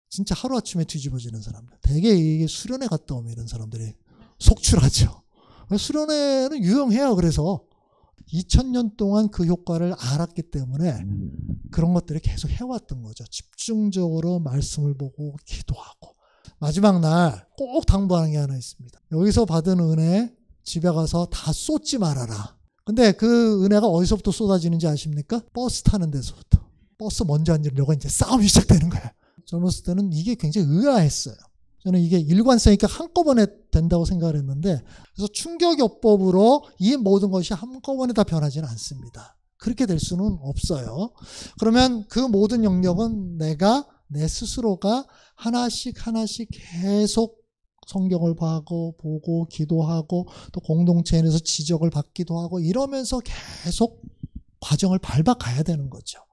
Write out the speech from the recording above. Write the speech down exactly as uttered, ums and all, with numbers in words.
진짜 하루아침에 뒤집어지는 사람들. 되게 이게 수련회 갔다 오면 이런 사람들이 속출하죠. 수련회는 유용해요. 그래서 이천 년 동안 그 효과를 알았기 때문에 그런 것들을 계속 해왔던 거죠. 집중적으로 말씀을 보고 기도하고. 마지막 날 꼭 당부하는 게 하나 있습니다. 여기서 받은 은혜 집에 가서 다 쏟지 말아라. 근데 그 은혜가 어디서부터 쏟아지는지 아십니까? 버스 타는 데서부터. 버스 먼저 앉으려고 이제 싸움이 시작되는 거예요. 젊었을 때는 이게 굉장히 의아했어요. 저는 이게 일관성 있게 한꺼번에 된다고 생각을 했는데, 그래서 충격요법으로 이 모든 것이 한꺼번에 다 변하지는 않습니다. 그렇게 될 수는 없어요. 그러면 그 모든 영역은 내가 내 스스로가 하나씩 하나씩 계속 성경을 봐고 보고 기도하고 또 공동체 안에서 지적을 받기도 하고 이러면서 계속 과정을 밟아가야 되는 거죠.